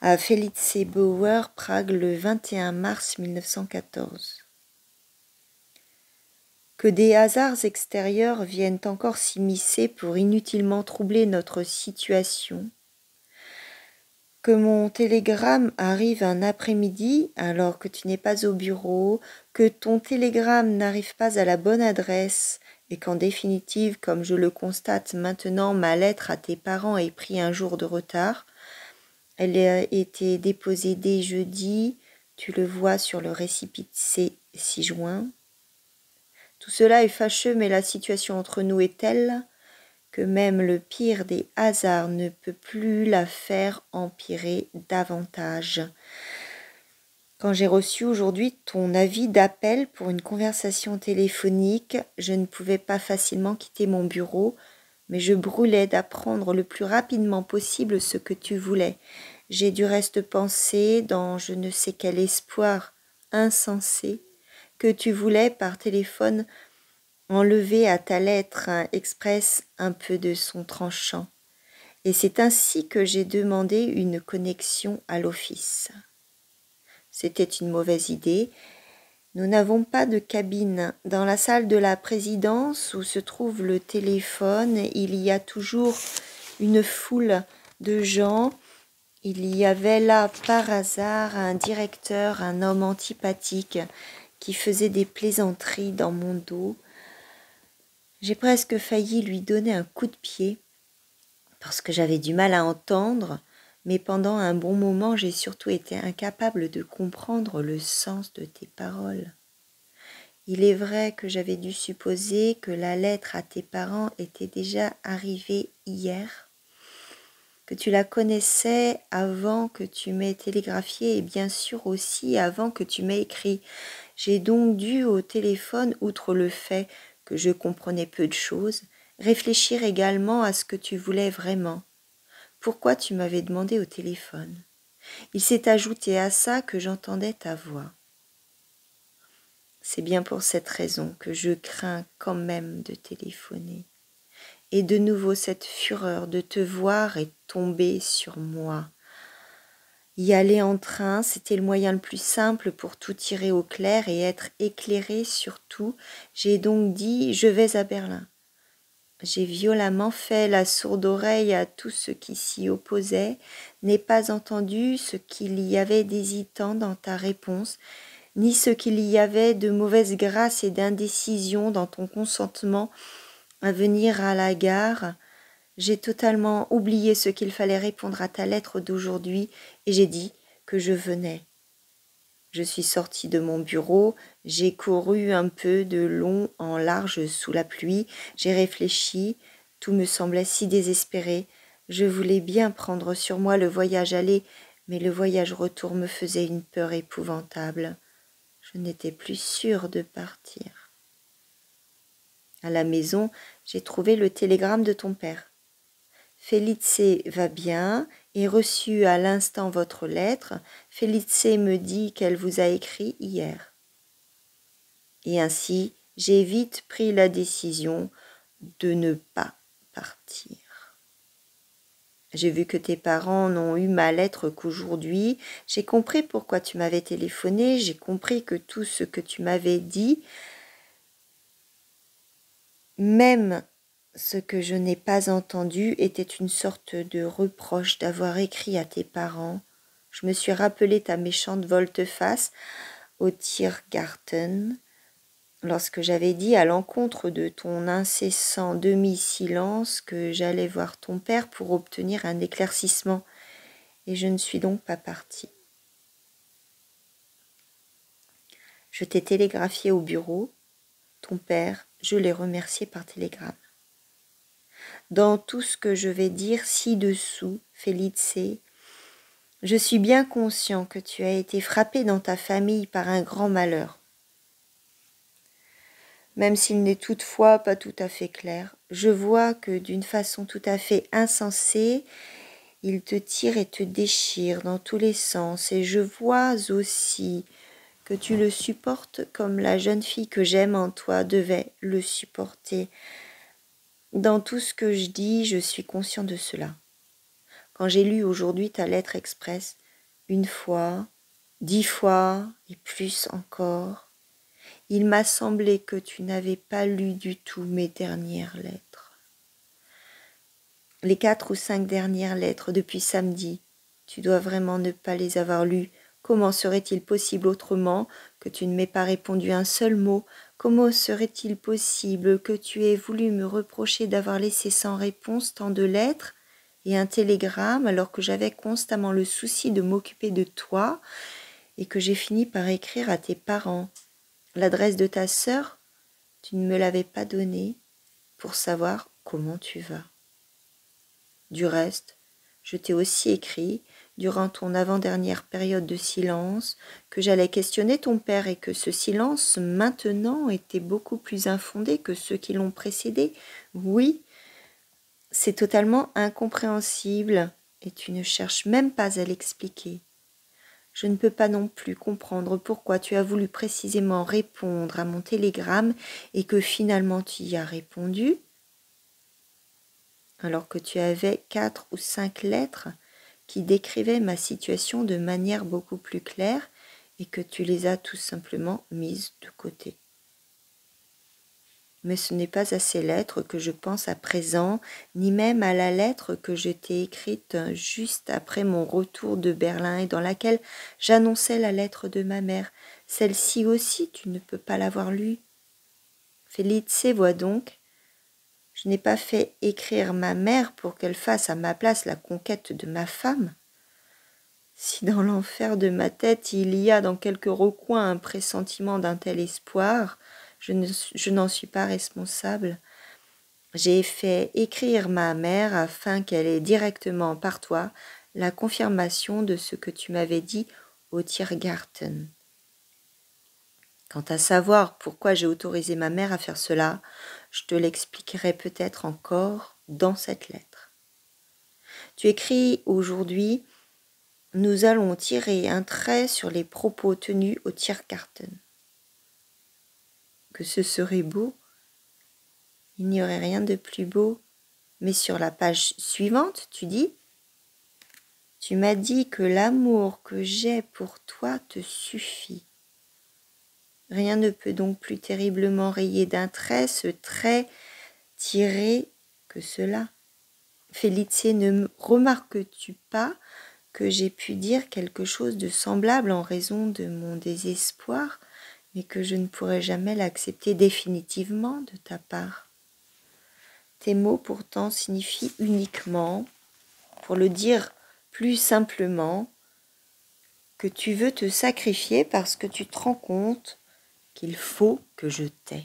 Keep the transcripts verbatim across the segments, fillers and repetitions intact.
à Felice Bauer, Prague, le vingt et un mars mille neuf cent quatorze. Que des hasards extérieurs viennent encore s'immiscer pour inutilement troubler notre situation. Que mon télégramme arrive un après-midi alors que tu n'es pas au bureau, que ton télégramme n'arrive pas à la bonne adresse et qu'en définitive, comme je le constate maintenant, ma lettre à tes parents ait pris un jour de retard. Elle a été déposée dès jeudi, tu le vois sur le récépissé six juin. Tout cela est fâcheux, mais la situation entre nous est telle que même le pire des hasards ne peut plus la faire empirer davantage. Quand j'ai reçu aujourd'hui ton avis d'appel pour une conversation téléphonique, je ne pouvais pas facilement quitter mon bureau, mais je brûlais d'apprendre le plus rapidement possible ce que tu voulais. J'ai du reste pensé, dans je ne sais quel espoir insensé, que tu voulais par téléphone enlever à ta lettre express un peu de son tranchant. Et c'est ainsi que j'ai demandé une connexion à l'office. C'était une mauvaise idée. Nous n'avons pas de cabine. Dans la salle de la présidence où se trouve le téléphone, il y a toujours une foule de gens. Il y avait là par hasard un directeur, un homme antipathique qui faisait des plaisanteries dans mon dos. J'ai presque failli lui donner un coup de pied parce que j'avais du mal à entendre, mais pendant un bon moment, j'ai surtout été incapable de comprendre le sens de tes paroles. Il est vrai que j'avais dû supposer que la lettre à tes parents était déjà arrivée hier, que tu la connaissais avant que tu m'aies télégraphié et bien sûr aussi avant que tu m'aies écrit. J'ai donc dû au téléphone, outre le fait que je comprenais peu de choses, réfléchir également à ce que tu voulais vraiment. Pourquoi tu m'avais demandé au téléphone? Il s'est ajouté à ça que j'entendais ta voix. C'est bien pour cette raison que je crains quand même de téléphoner. Et de nouveau cette fureur de te voir est tombée sur moi. Y aller en train, c'était le moyen le plus simple pour tout tirer au clair et être éclairé sur tout. J'ai donc dit « je vais à Berlin ». J'ai violemment fait la sourde oreille à tout ce qui s'y opposait, n'ai pas entendu ce qu'il y avait d'hésitant dans ta réponse, ni ce qu'il y avait de mauvaise grâce et d'indécision dans ton consentement à venir à la gare. J'ai totalement oublié ce qu'il fallait répondre à ta lettre d'aujourd'hui et j'ai dit que je venais. Je suis sortie de mon bureau, j'ai couru un peu de long en large sous la pluie, j'ai réfléchi, tout me semblait si désespéré. Je voulais bien prendre sur moi le voyage aller, mais le voyage retour me faisait une peur épouvantable. Je n'étais plus sûre de partir. À la maison, j'ai trouvé le télégramme de ton père. Felice va bien et reçu à l'instant votre lettre. Felice me dit qu'elle vous a écrit hier. Et ainsi, j'ai vite pris la décision de ne pas partir. J'ai vu que tes parents n'ont eu ma lettre qu'aujourd'hui. J'ai compris pourquoi tu m'avais téléphoné. J'ai compris que tout ce que tu m'avais dit, même ce que je n'ai pas entendu, était une sorte de reproche d'avoir écrit à tes parents. Je me suis rappelé ta méchante volte-face au Tiergarten, lorsque j'avais dit à l'encontre de ton incessant demi-silence que j'allais voir ton père pour obtenir un éclaircissement, et je ne suis donc pas partie. Je t'ai télégraphié au bureau. Ton père, je l'ai remercié par télégramme. Dans tout ce que je vais dire ci-dessous, Felice, je suis bien conscient que tu as été frappé dans ta famille par un grand malheur. Même s'il n'est toutefois pas tout à fait clair, je vois que d'une façon tout à fait insensée, il te tire et te déchire dans tous les sens, et je vois aussi que tu le supportes comme la jeune fille que j'aime en toi devait le supporter. Dans tout ce que je dis, je suis conscient de cela. Quand j'ai lu aujourd'hui ta lettre express, une fois, dix fois et plus encore. Il m'a semblé que tu n'avais pas lu du tout mes dernières lettres. Les quatre ou cinq dernières lettres depuis samedi, tu dois vraiment ne pas les avoir lues. Comment serait-il possible autrement que tu ne m'aies pas répondu un seul mot? Comment serait-il possible que tu aies voulu me reprocher d'avoir laissé sans réponse tant de lettres et un télégramme alors que j'avais constamment le souci de m'occuper de toi et que j'ai fini par écrire à tes parents? L'adresse de ta sœur, tu ne me l'avais pas donnée pour savoir comment tu vas. Du reste, je t'ai aussi écrit, durant ton avant-dernière période de silence, que j'allais questionner ton père et que ce silence, maintenant, était beaucoup plus infondé que ceux qui l'ont précédé. Oui, c'est totalement incompréhensible et tu ne cherches même pas à l'expliquer. Je ne peux pas non plus comprendre pourquoi tu as voulu précisément répondre à mon télégramme et que finalement tu y as répondu, alors que tu avais quatre ou cinq lettres qui décrivaient ma situation de manière beaucoup plus claire et que tu les as tout simplement mises de côté. Mais ce n'est pas à ces lettres que je pense à présent, ni même à la lettre que je t'ai écrite juste après mon retour de Berlin et dans laquelle j'annonçais la lettre de ma mère. Celle-ci aussi, tu ne peux pas l'avoir lue. Felice, vois donc, je n'ai pas fait écrire ma mère pour qu'elle fasse à ma place la conquête de ma femme. Si dans l'enfer de ma tête il y a dans quelque recoin un pressentiment d'un tel espoir, je, ne, je n'en suis pas responsable. J'ai fait écrire ma mère afin qu'elle ait directement par toi la confirmation de ce que tu m'avais dit au Tiergarten. Quant à savoir pourquoi j'ai autorisé ma mère à faire cela, je te l'expliquerai peut-être encore dans cette lettre. Tu écris aujourd'hui « Nous allons tirer un trait sur les propos tenus au Tiergarten. » Que ce serait beau, il n'y aurait rien de plus beau, mais sur la page suivante, tu dis « Tu m'as dit que l'amour que j'ai pour toi te suffit. » Rien ne peut donc plus terriblement rayer d'un trait ce trait tiré que cela. Felice, ne remarques-tu pas que j'ai pu dire quelque chose de semblable en raison de mon désespoir, mais que je ne pourrai jamais l'accepter définitivement de ta part? Tes mots pourtant signifient uniquement, pour le dire plus simplement, que tu veux te sacrifier parce que tu te rends compte qu'il faut que je t'aie.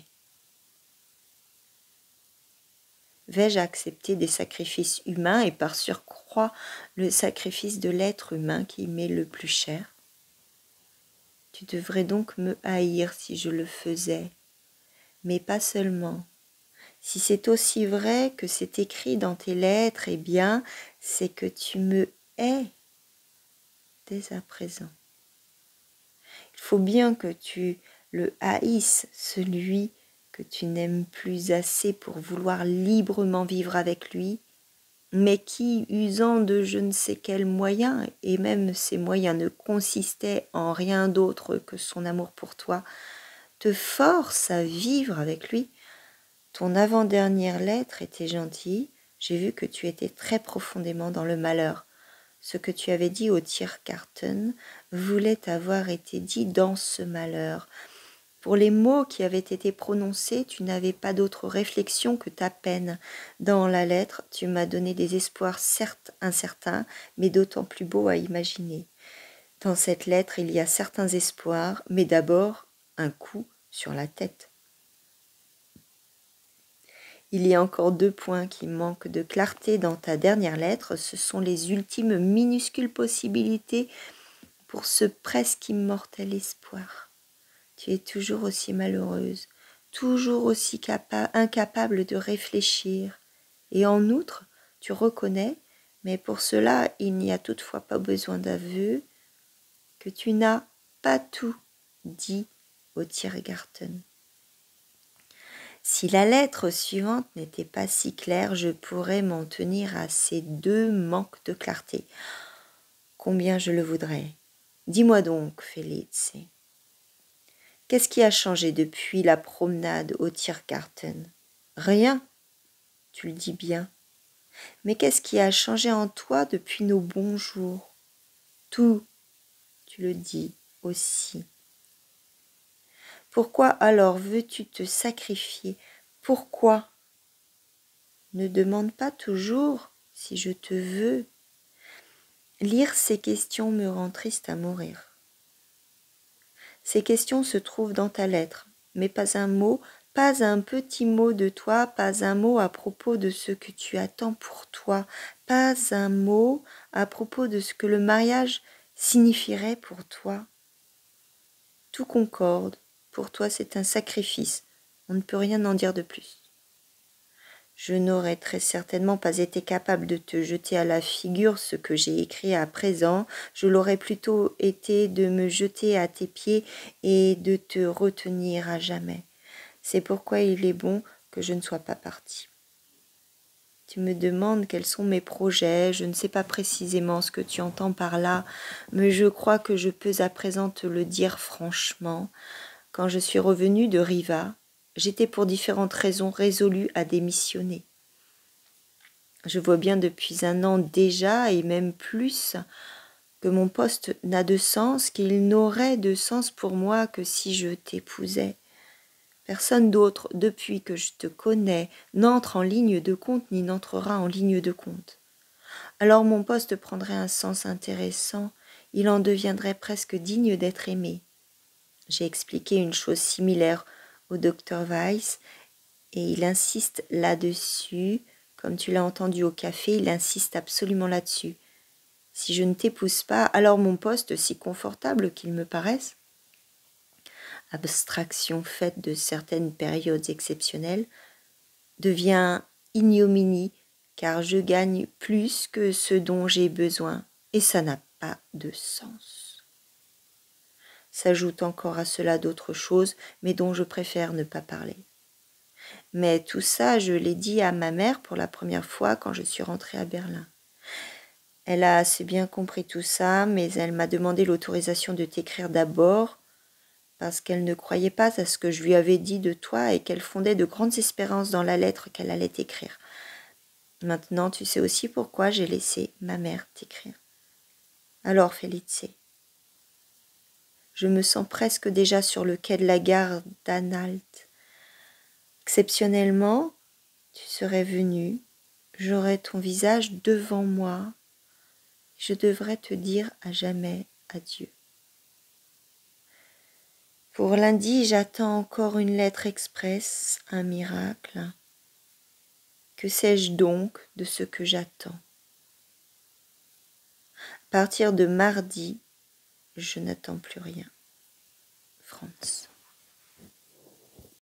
Vais-je accepter des sacrifices humains et par surcroît le sacrifice de l'être humain qui m'est le plus cher? Tu devrais donc me haïr si je le faisais, mais pas seulement. Si c'est aussi vrai que c'est écrit dans tes lettres, eh bien, c'est que tu me hais dès à présent. Il faut bien que tu le haïsses, celui que tu n'aimes plus assez pour vouloir librement vivre avec lui, mais qui, usant de je ne sais quels moyens, et même ces moyens ne consistaient en rien d'autre que son amour pour toi, te force à vivre avec lui. Ton avant-dernière lettre était gentille, j'ai vu que tu étais très profondément dans le malheur. Ce que tu avais dit au Tiergarten voulait avoir été dit dans ce malheur. Pour les mots qui avaient été prononcés, tu n'avais pas d'autre réflexion que ta peine. Dans la lettre, tu m'as donné des espoirs certes incertains, mais d'autant plus beaux à imaginer. Dans cette lettre, il y a certains espoirs, mais d'abord un coup sur la tête. Il y a encore deux points qui manquent de clarté dans ta dernière lettre. Ce sont les ultimes minuscules possibilités pour ce presque immortel espoir. Tu es toujours aussi malheureuse, toujours aussi capa- incapable de réfléchir. Et en outre, tu reconnais, mais pour cela il n'y a toutefois pas besoin d'aveu, que tu n'as pas tout dit au Tiergarten. Si la lettre suivante n'était pas si claire, je pourrais m'en tenir à ces deux manques de clarté. Combien je le voudrais. Dis-moi donc, Felice, qu'est-ce qui a changé depuis la promenade au Tiergarten? Rien, tu le dis bien. Mais qu'est-ce qui a changé en toi depuis nos bons jours? Tout, tu le dis aussi. Pourquoi alors veux-tu te sacrifier? Pourquoi? Ne demande pas toujours si je te veux. Lire ces questions me rend triste à mourir. Ces questions se trouvent dans ta lettre, mais pas un mot, pas un petit mot de toi, pas un mot à propos de ce que tu attends pour toi, pas un mot à propos de ce que le mariage signifierait pour toi. Tout concorde, pour toi c'est un sacrifice, on ne peut rien en dire de plus. Je n'aurais très certainement pas été capable de te jeter à la figure ce que j'ai écrit à présent, je l'aurais plutôt été de me jeter à tes pieds et de te retenir à jamais. C'est pourquoi il est bon que je ne sois pas partie. Tu me demandes quels sont mes projets, je ne sais pas précisément ce que tu entends par là, mais je crois que je peux à présent te le dire franchement. Quand je suis revenue de Riva, j'étais pour différentes raisons résolue à démissionner. Je vois bien depuis un an déjà, et même plus, que mon poste n'a de sens, qu'il n'aurait de sens pour moi que si je t'épousais. Personne d'autre, depuis que je te connais, n'entre en ligne de compte ni n'entrera en ligne de compte. Alors mon poste prendrait un sens intéressant, il en deviendrait presque digne d'être aimé. J'ai expliqué une chose similaire au docteur Weiss, et il insiste là-dessus. Comme tu l'as entendu au café, il insiste absolument là-dessus. Si je ne t'épouse pas, alors mon poste, si confortable qu'il me paraisse, abstraction faite de certaines périodes exceptionnelles, devient ignominie, car je gagne plus que ce dont j'ai besoin, et ça n'a pas de sens. S'ajoutent encore à cela d'autres choses, mais dont je préfère ne pas parler. Mais tout ça, je l'ai dit à ma mère pour la première fois quand je suis rentrée à Berlin. Elle a assez bien compris tout ça, mais elle m'a demandé l'autorisation de t'écrire d'abord, parce qu'elle ne croyait pas à ce que je lui avais dit de toi et qu'elle fondait de grandes espérances dans la lettre qu'elle allait t'écrire. Maintenant, tu sais aussi pourquoi j'ai laissé ma mère t'écrire. Alors, Felice, je me sens presque déjà sur le quai de la gare d'Anhalt. Exceptionnellement, tu serais venu, j'aurais ton visage devant moi, je devrais te dire à jamais adieu. Pour lundi, j'attends encore une lettre express, un miracle. Que sais-je donc de ce que j'attends? À partir de mardi, je n'attends plus rien. Franz.